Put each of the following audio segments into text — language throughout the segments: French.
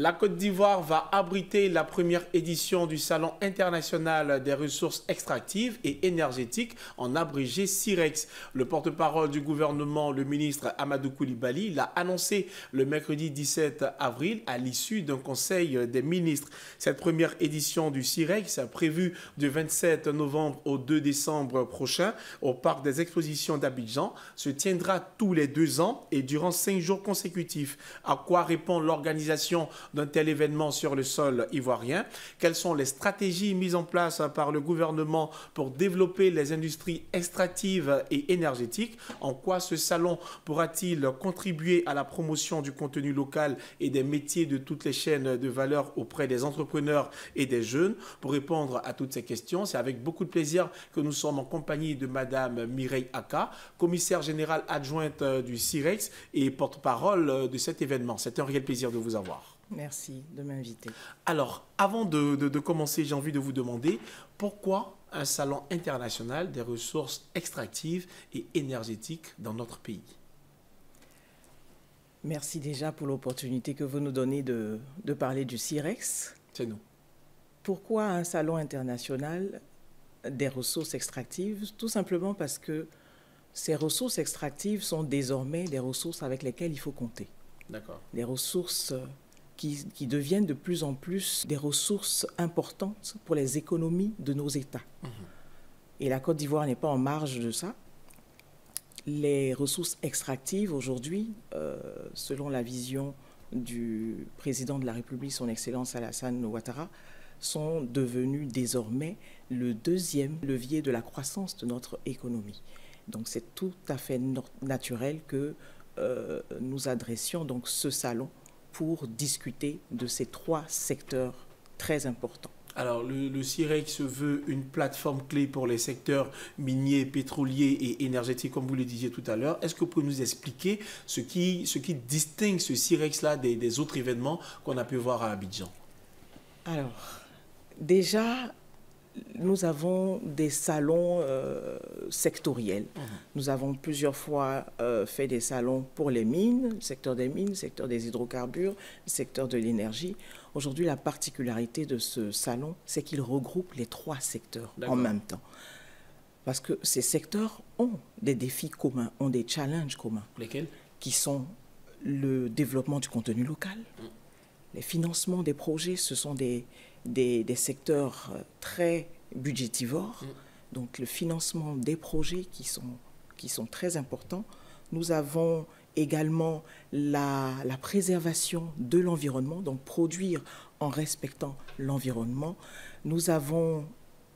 La Côte d'Ivoire va abriter la première édition du Salon international des ressources extractives et énergétiques, en abrégé CIREX. Le porte-parole du gouvernement, le ministre Amadou Coulibaly, l'a annoncé le mercredi 17 avril à l'issue d'un conseil des ministres. Cette première édition du CIREX, prévue du 27 novembre au 2 décembre prochain au parc des expositions d'Abidjan, se tiendra tous les 2 ans et durant 5 jours consécutifs. À quoi répond l'organisation d'un tel événement sur le sol ivoirien? Quelles sont les stratégies mises en place par le gouvernement pour développer les industries extractives et énergétiques? En quoi ce salon pourra-t-il contribuer à la promotion du contenu local et des métiers de toutes les chaînes de valeur auprès des entrepreneurs et des jeunes? Pour répondre à toutes ces questions, c'est avec beaucoup de plaisir que nous sommes en compagnie de Madame Mireille Aka, commissaire générale adjointe du CIREX et porte-parole de cet événement. C'est un réel plaisir de vous avoir. Merci de m'inviter. Alors, avant de commencer, j'ai envie de vous demander pourquoi un salon international des ressources extractives et énergétiques dans notre pays? Merci déjà pour l'opportunité que vous nous donnez de parler du CIREX. C'est nous. Pourquoi un salon international des ressources extractives? Tout simplement parce que ces ressources extractives sont désormais des ressources avec lesquelles il faut compter. D'accord. Des ressources qui deviennent de plus en plus des ressources importantes pour les économies de nos États. Et la Côte d'Ivoire n'est pas en marge de ça. Les ressources extractives aujourd'hui, selon la vision du président de la République, son Excellence Alassane Ouattara, sont devenues désormais le deuxième levier de la croissance de notre économie. Donc c'est tout à fait naturel que nous adressions donc ce salon pour discuter de ces 3 secteurs très importants. Alors, le CIREX se veut une plateforme clé pour les secteurs miniers, pétroliers et énergétiques, comme vous le disiez tout à l'heure. Est-ce que vous pouvez nous expliquer ce qui distingue ce CIREX-là des autres événements qu'on a pu voir à Abidjan? Alors, déjà, nous avons des salons sectoriels. Nous avons plusieurs fois fait des salons pour les mines, le secteur des mines, le secteur des hydrocarbures, le secteur de l'énergie. Aujourd'hui, la particularité de ce salon, c'est qu'il regroupe les 3 secteurs en même temps. Parce que ces secteurs ont des défis communs, ont des challenges communs. Lesquels? Qui sont le développement du contenu local, les financements des projets, ce sont des secteurs très budgétivores, donc le financement des projets qui sont très importants. Nous avons également la préservation de l'environnement, donc produire en respectant l'environnement. Nous avons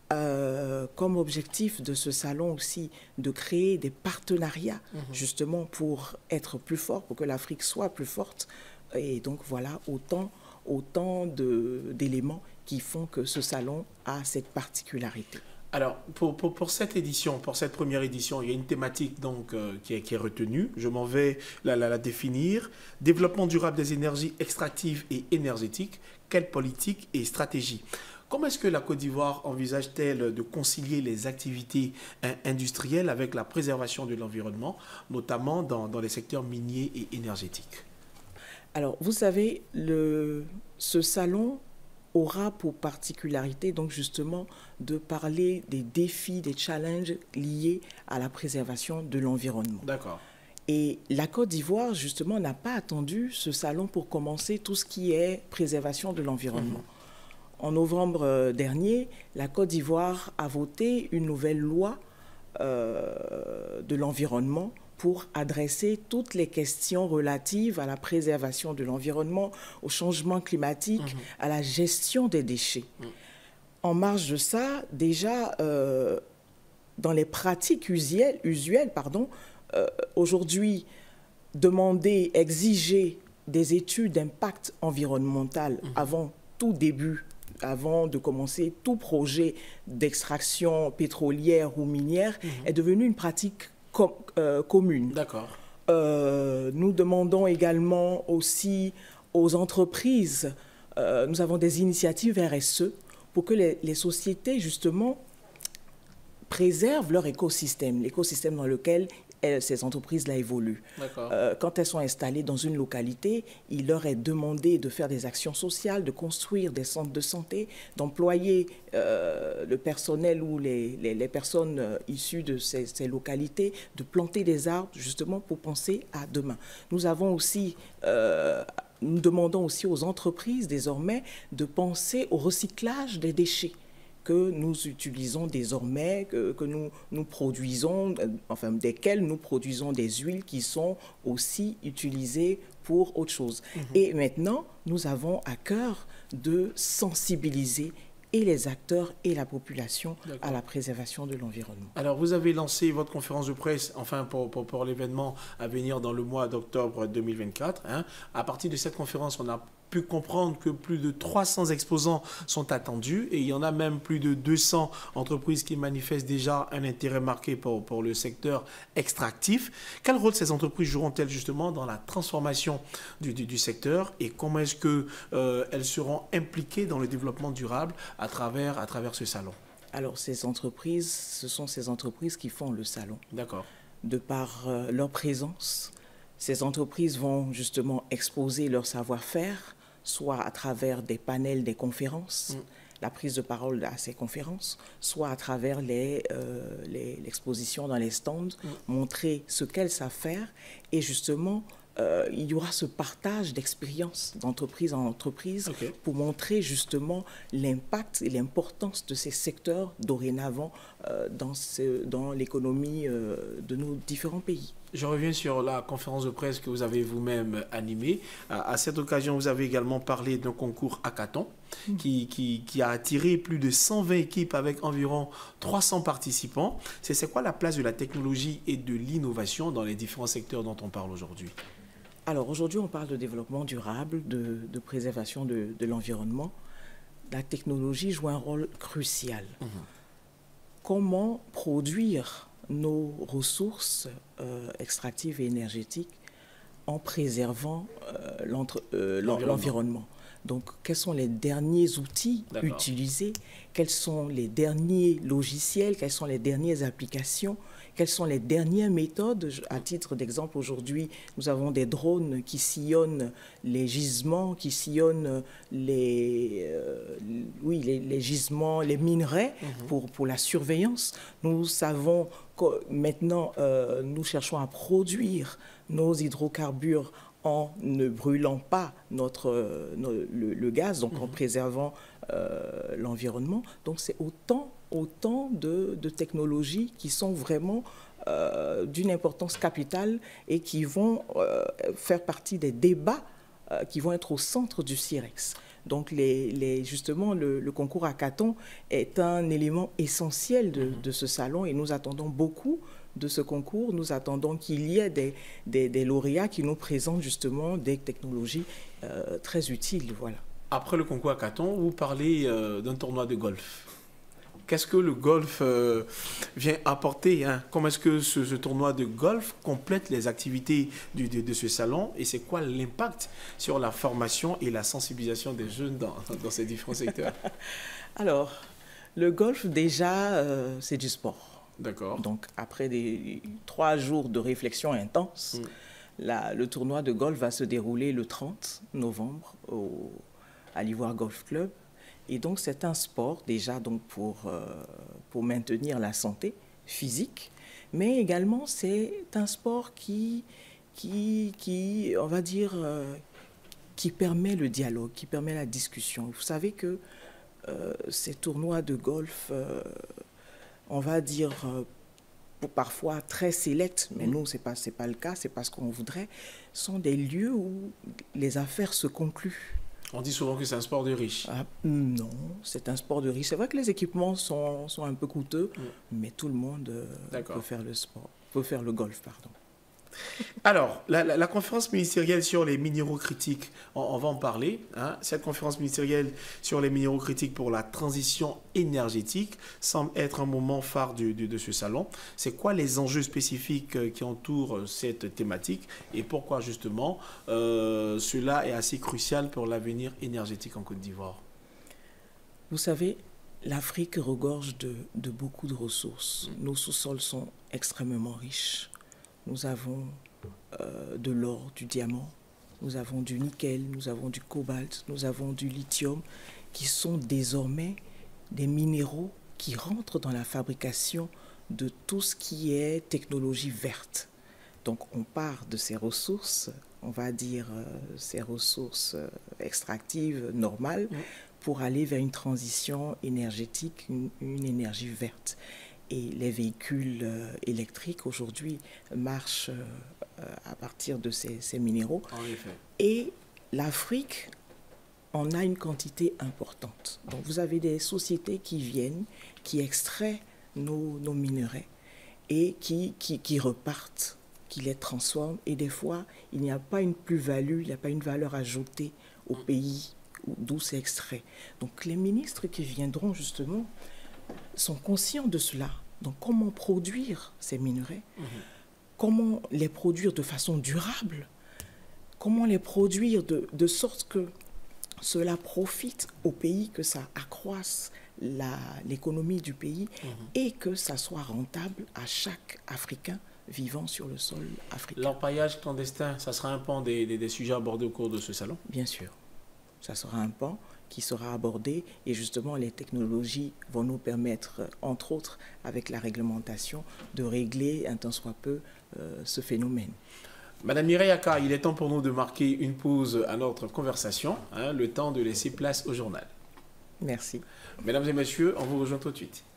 comme objectif de ce salon aussi de créer des partenariats justement pour être plus fort, pour que l'Afrique soit plus forte. Et donc voilà autant d'éléments qui font que ce salon a cette particularité. Alors, pour cette édition, pour cette première édition, il y a une thématique donc, qui est retenue. Je m'en vais la définir. Développement durable des énergies extractives et énergétiques. Quelle politique et stratégie? Comment est-ce que la Côte d'Ivoire envisage-t-elle de concilier les activités industrielles avec la préservation de l'environnement, notamment dans les secteurs miniers et énergétiques? Alors, vous savez, ce salon aura pour particularité, donc justement, de parler des défis, des challenges liés à la préservation de l'environnement. D'accord. Et la Côte d'Ivoire, justement, n'a pas attendu ce salon pour commencer tout ce qui est préservation de l'environnement. En novembre dernier, la Côte d'Ivoire a voté une nouvelle loi de l'environnement pour adresser toutes les questions relatives à la préservation de l'environnement, au changement climatique, à la gestion des déchets. En marge de ça, déjà, dans les pratiques usuelles, aujourd'hui, demander, exiger des études d'impact environnemental avant tout début, avant de commencer tout projet d'extraction pétrolière ou minière, est devenu une pratique commune. D'accord. Nous demandons également aussi aux entreprises, nous avons des initiatives RSE pour que les sociétés, justement, préservent leur écosystème, l'écosystème dans lequel ces entreprises-là évoluent. D'accord. Quand elles sont installées dans une localité, il leur est demandé de faire des actions sociales, de construire des centres de santé, d'employer le personnel ou les personnes issues de ces localités, de planter des arbres justement pour penser à demain. Nous avons aussi... nous demandons aussi aux entreprises désormais de penser au recyclage des déchets que nous utilisons désormais, que nous produisons, enfin desquelles nous produisons des huiles qui sont aussi utilisées pour autre chose. Et maintenant, nous avons à cœur de sensibiliser et les acteurs et la population à la préservation de l'environnement. Alors, vous avez lancé votre conférence de presse, enfin, pour l'événement à venir dans le mois d'octobre 2024. Hein. À partir de cette conférence, on a pu comprendre que plus de 300 exposants sont attendus et il y en a même plus de 200 entreprises qui manifestent déjà un intérêt marqué pour le secteur extractif. Quel rôle ces entreprises joueront-elles justement dans la transformation du secteur et comment est-ce qu'elles seront impliquées dans le développement durable à travers ce salon? Alors, ces entreprises, ce sont ces entreprises qui font le salon. D'accord. De par leur présence, ces entreprises vont justement exposer leur savoir-faire, soit à travers des panels, des conférences, la prise de parole à ces conférences, soit à travers l'exposition dans les stands, montrer ce qu'elles savent faire et justement il y aura ce partage d'expériences d'entreprise en entreprise pour montrer justement l'impact et l'importance de ces secteurs dorénavant dans l'économie de nos différents pays. Je reviens sur la conférence de presse que vous avez vous-même animée. À cette occasion, vous avez également parlé d'un concours hackathon qui a attiré plus de 120 équipes avec environ 300 participants. C'est quoi la place de la technologie et de l'innovation dans les différents secteurs dont on parle aujourd'hui? Alors aujourd'hui, on parle de développement durable, de préservation de l'environnement. La technologie joue un rôle crucial. Comment produire nos ressources extractives et énergétiques en préservant l'environnement. Donc, quels sont les derniers outils utilisés? Quels sont les derniers logiciels? Quelles sont les dernières applications? Quelles sont les dernières méthodes? À titre d'exemple, aujourd'hui, nous avons des drones qui sillonnent les gisements, qui sillonnent les gisements, les minerais pour la surveillance. Nous savons que maintenant, nous cherchons à produire nos hydrocarbures en ne brûlant pas le gaz, donc en préservant l'environnement. Donc c'est autant de technologies qui sont vraiment d'une importance capitale et qui vont faire partie des débats qui vont être au centre du CIREX. Donc justement, le concours hackathon est un élément essentiel de ce salon et nous attendons beaucoup de ce concours. Nous attendons qu'il y ait des lauréats qui nous présentent justement des technologies très utiles. Voilà. Après le concours hackathon, vous parlez d'un tournoi de golf. Qu'est-ce que le golf vient apporter, hein? Comment est-ce que ce tournoi de golf complète les activités de ce salon? Et c'est quoi l'impact sur la formation et la sensibilisation des jeunes dans ces différents secteurs? Alors, le golf, déjà, c'est du sport. D'accord. Donc, après 3 jours de réflexion intense, le tournoi de golf va se dérouler le 30 novembre à l'Ivoire Golf Club. Et donc, c'est un sport déjà donc pour maintenir la santé physique, mais également c'est un sport qui on va dire, qui permet le dialogue, qui permet la discussion. Vous savez que ces tournois de golf, on va dire, parfois très sélects, mais nous, c'est pas le cas, c'est pas ce qu'on voudrait, sont des lieux où les affaires se concluent. On dit souvent que c'est un sport de riches. Non, c'est un sport de riches. C'est vrai que les équipements sont un peu coûteux, mais tout le monde peut faire le sport, peut faire le golf, pardon. Alors, la conférence ministérielle sur les minéraux critiques, on va en parler. Hein. Cette conférence ministérielle sur les minéraux critiques pour la transition énergétique semble être un moment phare de ce salon. C'est quoi les enjeux spécifiques qui entourent cette thématique et pourquoi justement cela est assez crucial pour l'avenir énergétique en Côte d'Ivoire? Vous savez, l'Afrique regorge de beaucoup de ressources. Nos sous-sols sont extrêmement riches. nous avons de l'or, du diamant, nous avons du nickel, nous avons du cobalt, nous avons du lithium, qui sont désormais des minéraux qui rentrent dans la fabrication de tout ce qui est technologie verte. Donc on part de ces ressources, on va dire ces ressources extractives normales, pour aller vers une transition énergétique, une énergie verte. Et les véhicules électriques aujourd'hui marchent à partir de ces minéraux. En effet. Et l'Afrique en a une quantité importante. Donc vous avez des sociétés qui viennent, qui extraient nos minerais et qui repartent, qui les transforment. Et des fois, il n'y a pas une plus-value, il n'y a pas une valeur ajoutée au pays d'où c'est extrait. Donc les ministres qui viendront justement sont conscients de cela. Donc comment produire ces minerais, comment les produire de façon durable, comment les produire de sorte que cela profite au pays, que ça accroisse l'économie du pays et que ça soit rentable à chaque Africain vivant sur le sol africain. L'orpaillage clandestin, ça sera un pan des sujets abordés au cours de ce salon? Bien sûr, ça sera un pan qui sera abordé et justement les technologies vont nous permettre, entre autres avec la réglementation, de régler un tant soit peu ce phénomène. Madame Mireille Aka, il est temps pour nous de marquer une pause à notre conversation, le temps de laisser place au journal. Merci. Mesdames et messieurs, on vous rejoint tout de suite.